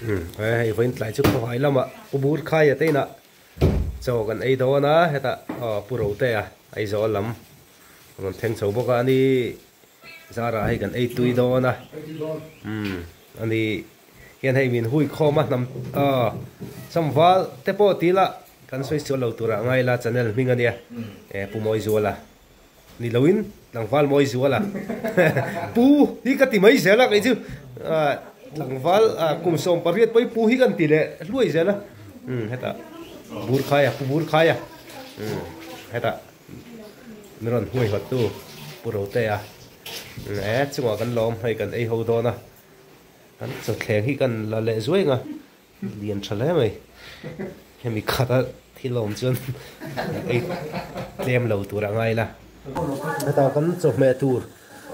ai vẫn lại chút hỏi lắm ạ bút khai ở đây nè cho gần ấy đó na hết à puro te à ấy gió lắm còn thêm số bốc anh đi ra ra hay gần ấy tui đó na anh đi hiện hay mình hui kho mà nằm xong vào tế bộ tí là căn xoay số lâu tura ngay là channel mình anh đi pu mồi zua là ni lawin lang val mồi zua là pu hi cái tìm mấy giờ là cái chứ lang val cùng som pariat pai pu hi kan ti le lui giờ là hết à bur khaya hết à mình hui hot tu puro te à chung kan lom hay kan ei ho do na kan so khleng hi kan la le zuai nga lian thale mai hemi khata thilom chun ei tlem lo tur angai la ta kan chok me tur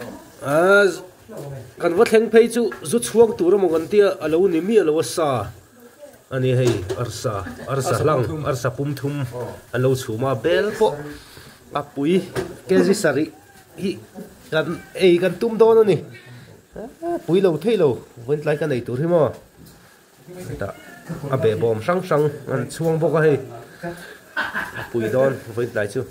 kan wa thleng phei chu zu chuang tur mo kan tia alo ni mi alo sa ani hei arsa lang arsa pum thum alo chuma bel po apui kezi sari hi kan tum do ni pui lo thei lo wen lai kan nei tur hi mo ta abe bom sang an chuang bo ka hei pui don wen lai chu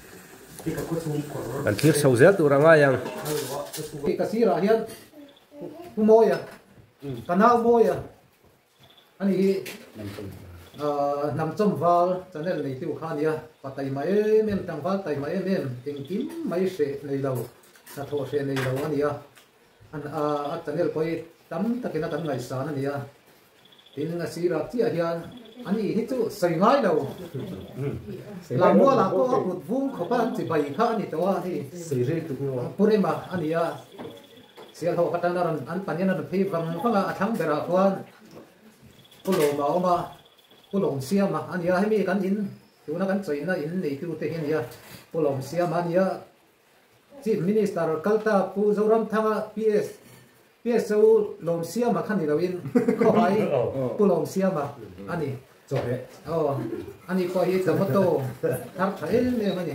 kan thir sau zel tur anga yang ka sira hian moya kanal moya ani nam chom wal channel nei tu khan ya patai mai mem tang wal tai mai mem eng kim mai se nei lo sa tho se nei lo ani ya an a channel poi tam takina kan ngai sa ani ya tin nga sira ti a hian ani hi chu sai ngai lo la mo la ko put vung kho pan ti bai kha ani to hi sei re tu ko purema ani ya sial ho katanaran an panyana na phi wang phanga athang bera kwan pulo ma pulong siam ma ania hemi kan in tuna kan choina in nei tu te hin ya pulong siam ania chief minister kalta pu zoram thanga PSO lom siam ma khani lawin kho hai pulong siam ma ani chore ani ko hi tamato thar thail ne mani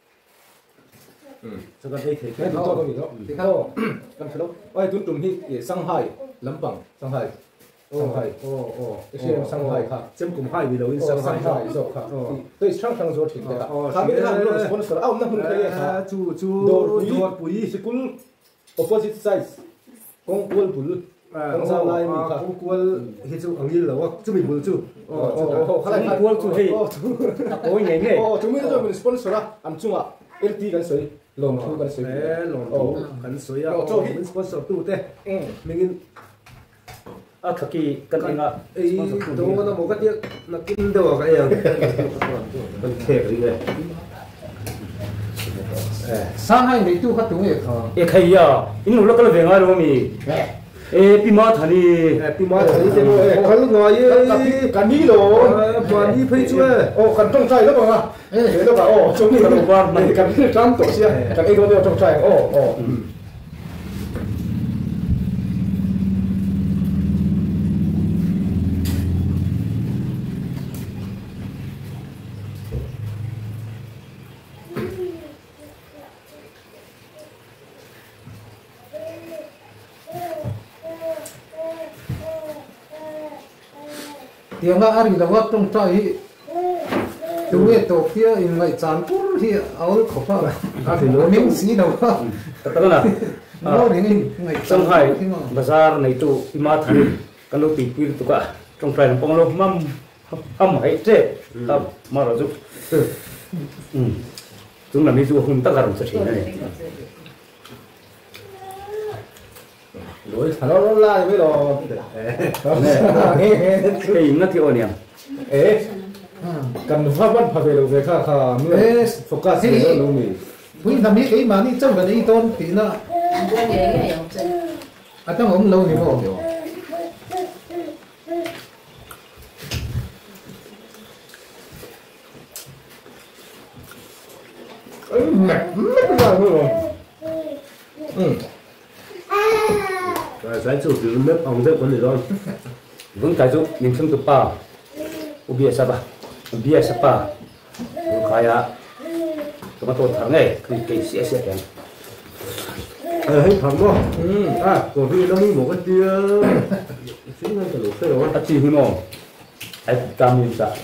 cho con đây thì cái to có gì đó thì cao con phải đâu ôi tuấn trùng hi Shanghai Lampang Shanghai cái xe Shanghai khác chấm cùng hai vì lawin Shanghai rồi khác tôi sang rồi thì cái đó khác biết là nó sponsor ông nó không thấy chu đồ bụi school opposite size con cuốn bụi con sao lại mình khác con cuốn hi chu ang yil lo chu mình bụi chu khác cuốn chu hi ôi nhảy nhảy chúng mình rồi mình sponsor anh chung à LT cái sợi lồng thu cái sợi lồng thu cái sợi à mình sponsor tu te mình thật kỳ cần anh ạ tôi nó một cái tiếc là kinh đồ cái gì mình kẹt đi này sang hai nei tu kha tu e kha khai à in lúc đó về ngay rồi mi pima thani thế mà kalau ngồi cái ní lo còn đi phơi chúa cần trong trai đó bằng à thế đó bảo chúng mình cần quan này cần trong tổ xe cần ấy đó trong trai tiếng nga ari la wat trong trai tu e to kia in ngai chan pur hi aul khopa thì nó min si đâu đó là nó ring ngai Shanghai bazar này tu ima thani kalau tipir tu ka trong trai nó pong lo mam hay thế ta mà rồi giúp chúng là mấy du hùng tất cả đồng sự này đối nó la mới lo cái nó thiếu niệm cần pháp văn phải về về khá mới focus nó lâu mì quý năm ấy cái mà đi trong cái đi tôn thì nó trong ông lâu thì không mẹ ra rồi giải chủ từ mép ông rất vấn đề rồi vẫn cái chỗ mình không được pa ubia sapa kaya cái mà tôi thằng này cái xe cái hết thằng đó của vì nó một cái tia chính là cái lỗ xe rồi chỉ huy mồm ai cam như vậy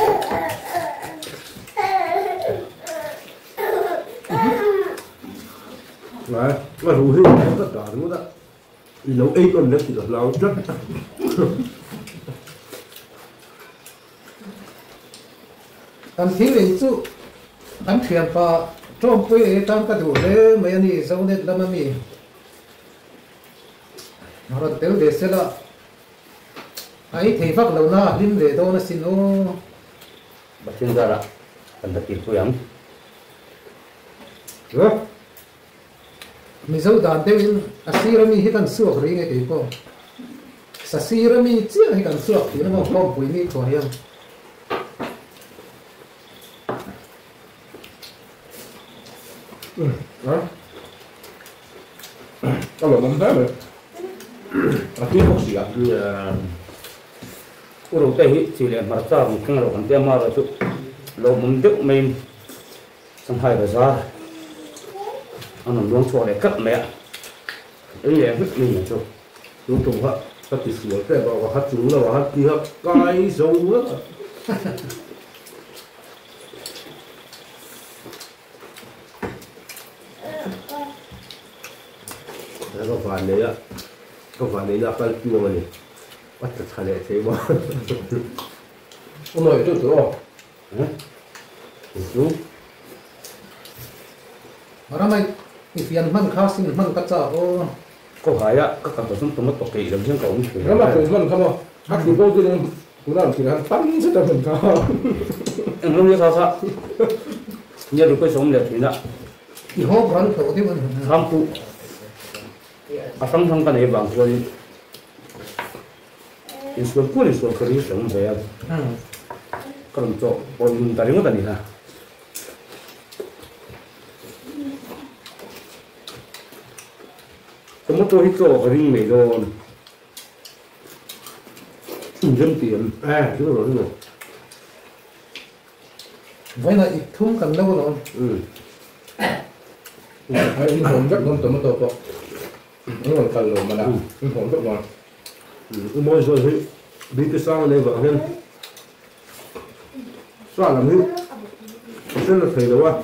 đấy mà rủ hình tất cả đúng không ạ vì nấu ấy còn nhất thì là lao rất anh thiếu hình chú anh thuyền pa trong quê trong cái đủ đấy mấy anh đi sau này làm gì nó là tiêu để xem là ấy thì phát lâu na lim để đâu nó xin ô bắt chân ra đó cần đặt tiền tôi ấm đó mình dâu đàn tiêu in asirami hit ăn suộc rồi nghe cái cô asirami chưa hit ăn suộc thì nó không bùi ni thôi em đó có là mắm thế rồi cái bốc xì u đầu tây chỉ là mặt trăng một cái đầu còn tiêm mà rồi chút lỗ mắm đức mình xong hai cái ra anh làm luôn cho để cắt mẹ ấy là vứt mình cho đúng thùng hả các chị sửa cái bảo hát chúng là hát kia cái dấu á đấy có phải đấy á có phải đấy là cái kia mà này bắt thật thà lệ thế mà ông nội chú chú đúng mà nó mày thì phiền măng khá sinh măng cắt chợ ô có phải á các cặp tụi chúng mất kỳ đồng chân cầu nó mà phải mình không hát thì vô cho nên cũng là chỉ là tắm rất là mình cao em không biết sao nhớ được cái sống đẹp thì nè thì hốt rắn thổ thế mà tham phụ sang cái này bằng rồi in xuống cuối in xuống cái sống về còn chỗ còn tại những cái này nè cái mất tôi hít chỗ cái ring này rồi dân tiền đúng rồi vậy là ít thúng cần lâu rồi hay in hồn rất ngon tụi nó to nó còn cần lùm mà đã in hồn rất ngon mỗi rồi thì đi cái sau này vợ hơn xoa làm hữu rất là thầy đâu à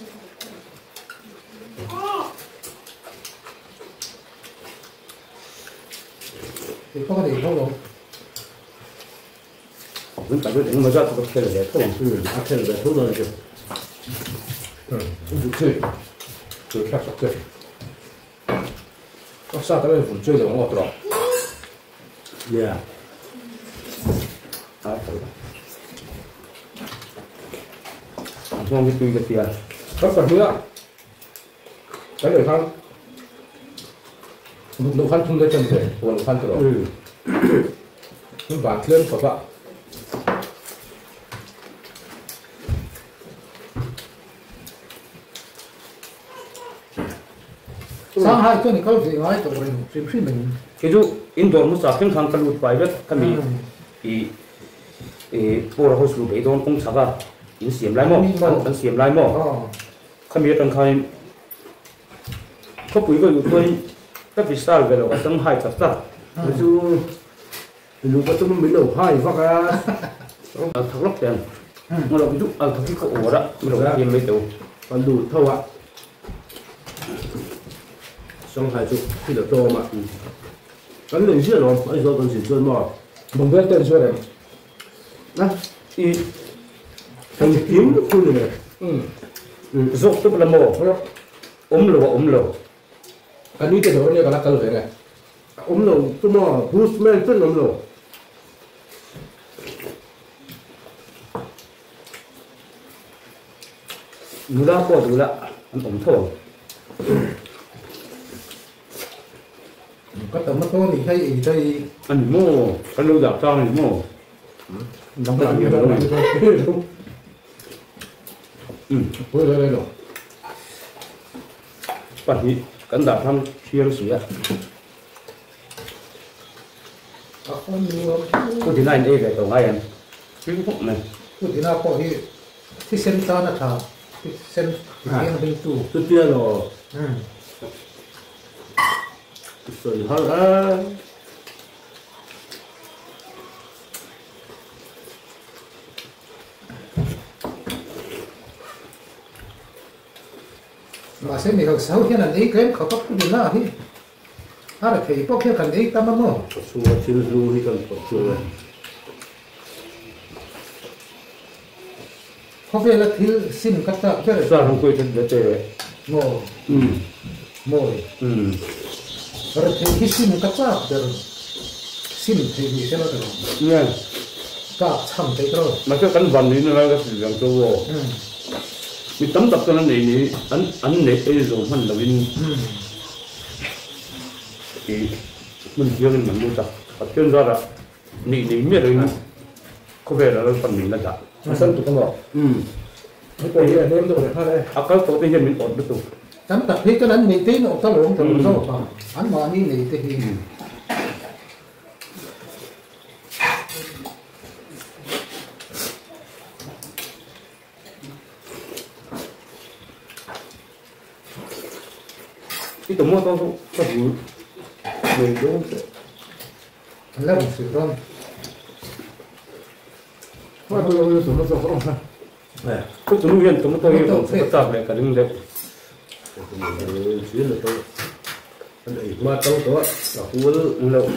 thì có thể không rồi vẫn phải quyết định mà ra tôi có thể là tốt ác thêm là tốt rồi chứ cũng chơi chơi khác sắc chơi có sao tới đây cũng chơi được ngọt rồi yeah không biết tùy cái tiền rất là nữa cái này khăn một nụ khăn không lấy chân thể một nụ khăn rồi nhưng vàng lên phải vậy sáng hai cái này có gì nói tụi mình phim mình cái chú indoor một sao phim khăn lụt phải biết cái gì thì bộ hồ sơ bị đồn cũng sao cả in xiêm lại mò anh xiêm lại mò cái miếng trăng khai có quý cái tôi các vị sao về rồi tấm hai chặt ta chú lúc có tụi mình đầu hai vác à thằng lóc tiền mà đâu ví dụ thằng cái cổ đó mình đâu tiền mấy tàu còn đủ thâu ạ xong hai chục khi được to mà cái này chưa rồi bây giờ còn chỉ chơi mà mình biết tên chưa đấy đó thì thành kiếm được thôi này dốc tức là mồ ốm lồ anh đi tên đó như cái là cái này ốm lầu tôi mà Bruce Man rất ốm lầu đủ là có đủ là anh ốm thổ có tấm tô thì hay ý chơi anh mồ cái lưu đạo cho anh mồ nóng là nhiều lắm cuối đây rồi bản nhị cẩn đạp thăm chiên xỉa không nhiều có thế này đây về tổ ngay em kinh khủng này cái gì nào có thì xem ta là thà thì xem thì nó hình tụ tôi kia rồi rồi hơn mà sẽ mình học sáu hiện là đi cái khó bắt đi na hi là khi bốc hiện cần đi tâm mà xua chill ru hi cần xua không phải là thiếu xin cắt ta cái ra không quên thân để ngô ừ mồi ừ rồi thì xin cắt ta rồi xin thì gì thế nào rồi nghe cả trăm cái rồi mà cái cắn vần này nó là cái sự làm cho mình tấm tập cho nó này anh này cái rồi hắn là mình thì mình chưa nên mình mua tập tập chuyên ra là nị miết rồi có vẻ là phần mình là chả sân tụi con bỏ cái này là đem được thôi đây à cái tổ tiên mình ổn được tụ chấm tập hết cáiนั้นmình tí nó tao lộn tao rồi mà anh mà đi này thì cái tổ mô tao có đủ mình đúng là một sựron qua tôi tôi tụi nó không ha cái tổ viên tổ mô tao cũng phức tạp này cả đừng đẹp chuyến là tôi mà tao đó là cua lâu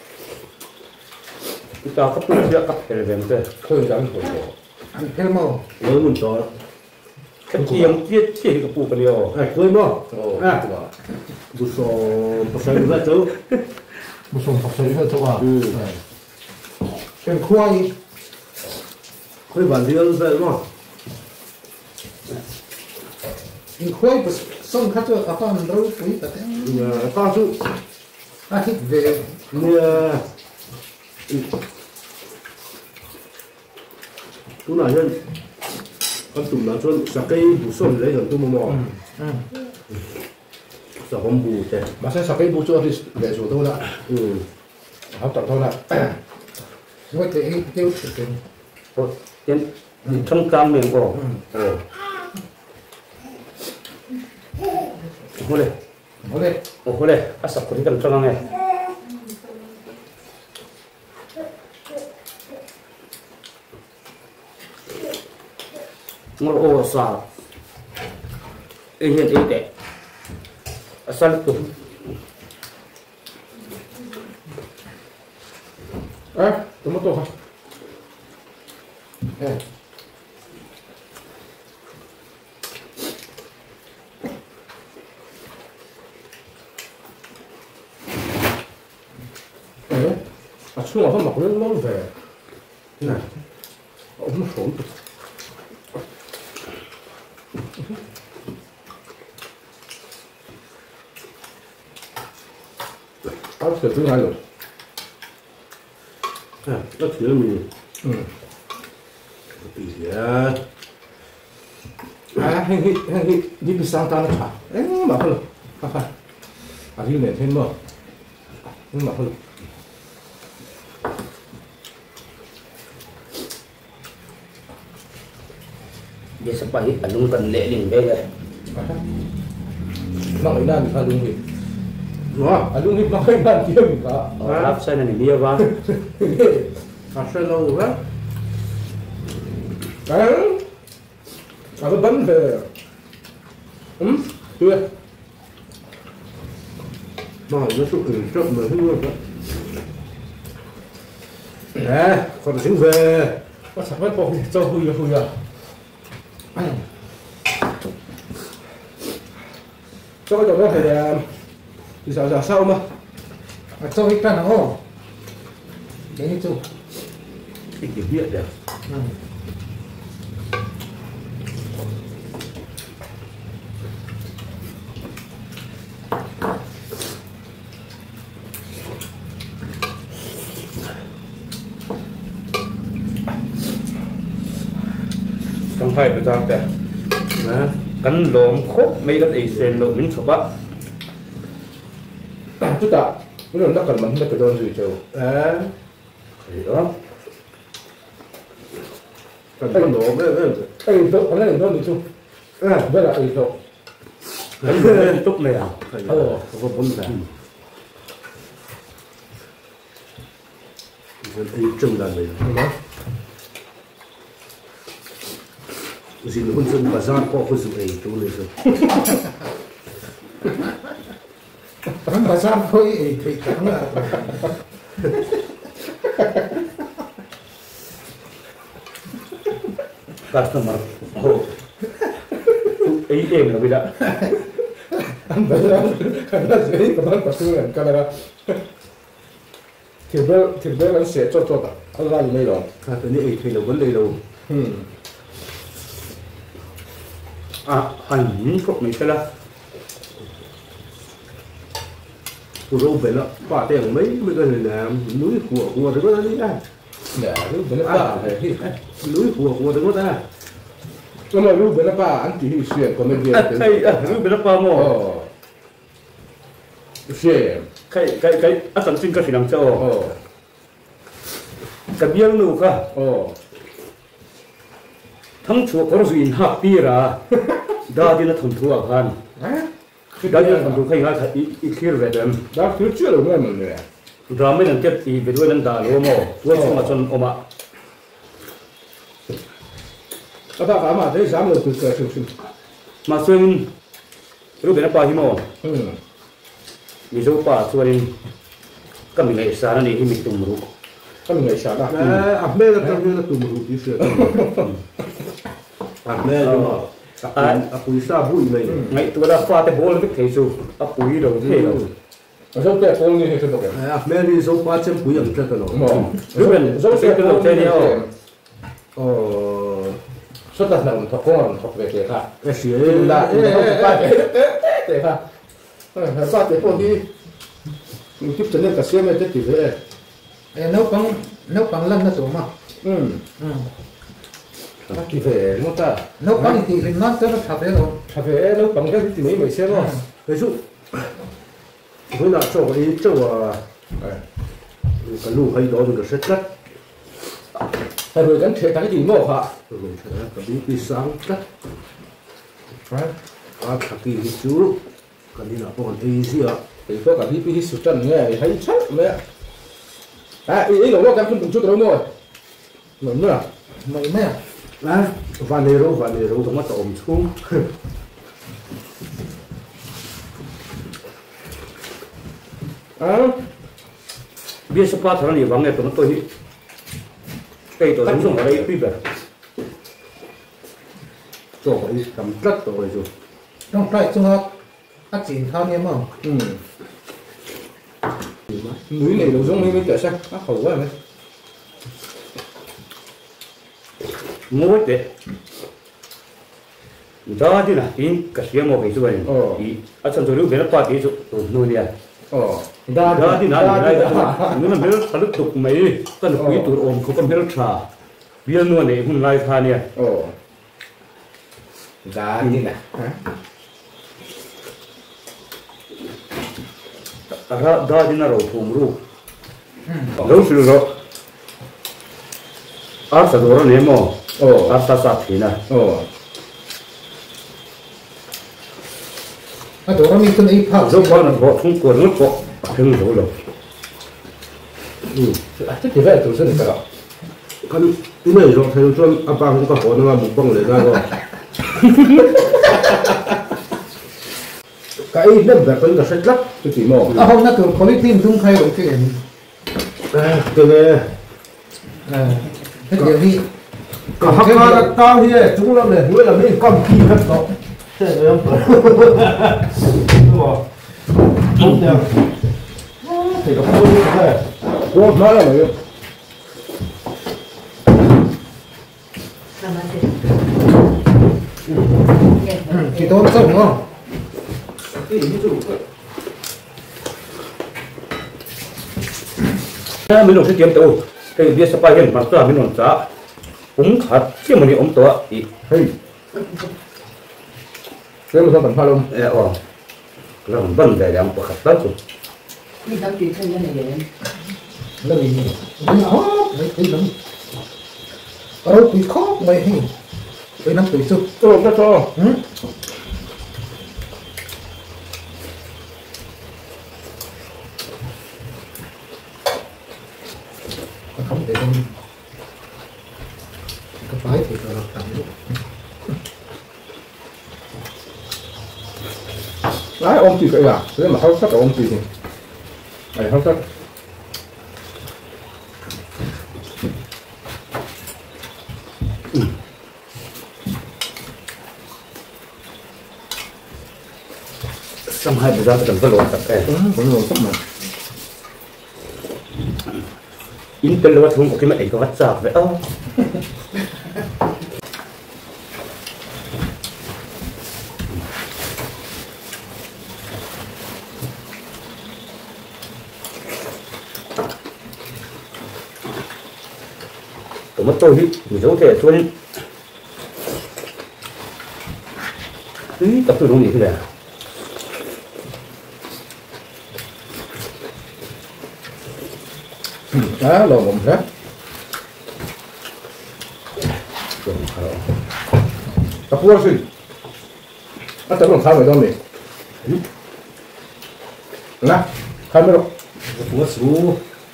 chúng ta cấp cái cấp cái này về khơi rắn của anh theo màu mới mình cho cái chiếng chiếc cái phụ cái điều khơi mà bút sò bút sò ra chỗ một số học sinh hơi thua cái khoai khơi bản riêng vậy mà cái khoai xong khát cho các con đâu quý tất ta chú hít về nè chú nào nhân con tụm nó cho sạc cây bút sò lấy rồi tôi mò sạc con bù thế mà sẽ sạc cái bút cho thì để số tôi đã học tập thôi là nói cái tiêu chuẩn tiến trong cam miệng của hồ đây hồ đây áp sập cái cần trong này ngồi ô sa hiện ý đấy asal tu tôi mất tôi không chung là không mặc lên nó về này ông xuống áp sự thứ hai rồi nó thiếu mình thì hay đi bị sang ta nó chả mà thôi đi này thêm mà nhưng mà thôi dia sebaik alung kan lek ling be nó ấy đang phải đúng gì đúng gì nó phải đang kiếm cả rap sai này dia ba sẽ lâu quá đấy cái bánh về chưa mà nó sụt trước mà hư rồi nè còn tiếng về có sắp hết bộ cho hư à cho cái chỗ đó phải thì sao sao mà cho cái cái nào cái như chú cái kiểu biết được không phải bây giờ thế cắn lồm khốt mấy cái ấy sen lồm mình chụp á chút tạ cái đường đất cần mình phải đôn gì chiều thì đó cần cái nổ với cái chỗ cái này đôn gì chung với lại cái chỗ cắn chút này à không có bốn này ấy trông là vậy đó gì nó cũng dùng bazar có cũng dùng ấy chỗ này rồi Orang bazar thôi thì chẳng là customer ấy em là bây giờ anh bây giờ anh đã dễ các bạn bắt đầu cái này thì bây anh sẽ cho ta anh ra như này rồi cái này thì là vấn đề đâu hành phục mình sẽ là của đâu về nó quả tiền mấy cái này là núi của thì có gì đây để lúc bên đó núi của thì có ta nhưng mà lúc bên đó anh chỉ xuyên còn bên kia cái lúc bên đó bao mồ xuyên cái sản sinh cái gì làm cho cái biếng nụ cả thằng chuột có gì hấp pi ra đó thì nó thuần thua hơn đó thì nó thuần thua khi ngay thật ít khi về dem đó cứ chưa được mình nè đó mới làm tiếp thì về đuôi lần đà lúa mồ đuôi xong mà chân ôm ạ các bạn mà thấy dám được từ từ từ mà xuyên lúc bên đó bao nhiêu mồ ví dụ bà xuyên cái mình này sáng này thì mình tung rú các mình ngày sáng đó mẹ là tao như là tụi mình đi sửa mẹ nhưng mà bùi sa bùi này ngày tôi đã pha cái bố lên cái thế số bùi đầu thế đâu ở trong cái phong như thế thôi mẹ đi số 300 bùi ăn chắc rồi lúc bên trong cái phong thế này xuất đặt nằm thọc con thọc về thế khác cái gì là không phải thế khác ba cái phong đi tiếp chân lên cả xe mới tiếp về nấu bằng lần nó xuống mà bắt đi về đúng không ta nấu bằng thì nó rất là thật đấy rồi cà phê nấu bằng cái gì mấy xem không ví dụ với là chỗ ấy chỗ cái lù hay đó được set cắt hay rồi gắn thể cái gì ngộ hả cái bí sáng cắt thật kỳ chú cái này là còn easy ạ thì có cả đi sụt chân nghe thấy chắc mẹ ý của nó cái không chút đâu rồi đúng rồi mấy mấy à vanero không có tổn xuống biết số ba thằng này vắng nghe tụi nó tôi cây tôi đánh xuống ở đây bây giờ chỗ ấy cầm rất rồi rồi trong trái trung học phát triển thao niệm mà núi này đồ giống như cái sao nó khẩu quá mày mua đấy đó thì là in cái gì mà bị rồi thì ở trong chỗ bên đó thì chỗ nuôi này đó thì là nếu mà biết phải tục mấy cái quý tụi ôm không có biết trà biên nuôi này không lai tha nè giá như này đó thì là rồi thùng ru lâu xưa rồi ở sao đó này mà ở sao thì nè đó mình cần ít phao lúc đó là họ không còn nước họ không hiểu đâu thế thì về tổ chức được cái này rồi thầy cho anh ba cũng có hỏi nó là một bằng để ra rồi cái nó về cái là sách lắc cái gì mà không nó thường có cái tim không thay đổi cái này cái này cái điều gì có học là tao thì chúng nó để nuôi là mình còn kỳ hết đó thế rồi không được thì nó không như thế này cô nói là mày thì tôi sống đúng không mình dùng cái kiếm tàu cái biết sắp hiện mặt ra mình dùng giá cũng khát chứ mà đi ống tàu thì hey thế mà sao bạn pha luôn là một vấn đề làm của khát lắm rồi nó gì nó mấy cái lắm tuổi khó mày hay tuổi năm tuổi sụp tôi không cho không để con cái phái thì là tặng lúc đấy ôm chị vậy à thế mà hấp sắc ôm chị thì này hấp sắc xong hai bữa ra tận cái lỗ tập cái vẫn luôn sắc mà in cái lỗ thùng của cái mẹ có vắt sạc vậy ơ tụi mất tôi đi mình giấu thể cho nên tập tôi đúng gì thế này đó lò ngầm đó tập vua gì nó tập làm sao vậy đâu này nè khai mới đâu bố chú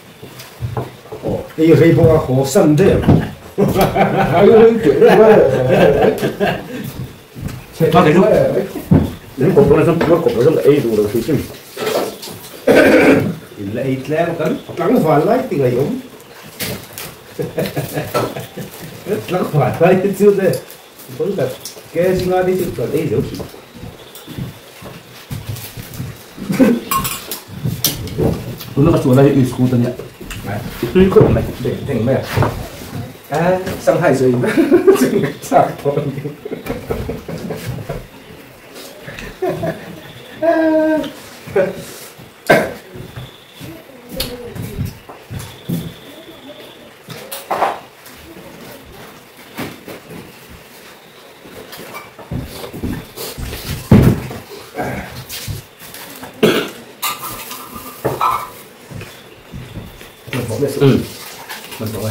đi gây bông khó sân đấy ai ơi chuyện đó mà cái lúc đến cổ tôi là xong cổ tôi xong ấy đủ được thứ chứ lại lẽ cấn lắng phải lấy thì ngày ốm nó phải phải chưa đây vẫn là cái gì ngay đi chụp ở đây rồi nó có chuột này đi school tân nhỉ tôi không này để thành mẹ à sang hai rồi sao con mình rồi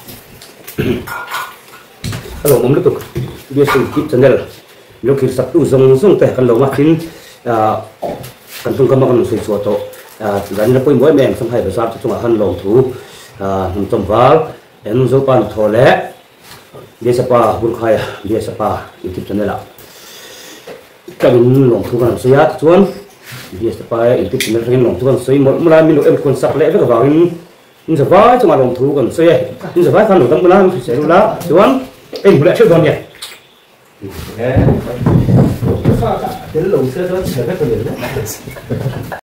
kalau ngomong itu dia sedikit channel lokir satu zong teh kalau makin kantung kamakan sesuatu dan ni pun boleh memang sampai besar tu cuma han long tu nonton val en zopan thole dia siapa burkhaya dia siapa YouTube channel lah kan long tu kan saya tuan dia siapa YouTube channel kan long tu kan saya mulai minum konsak le ke bawang nhưng giờ vãi cho mà đồng thú còn xe nhưng giờ vãi phan nổi tâm nam sẽ luôn đó chú anh em lại chưa còn nhỉ cái lồng xe nó chở các con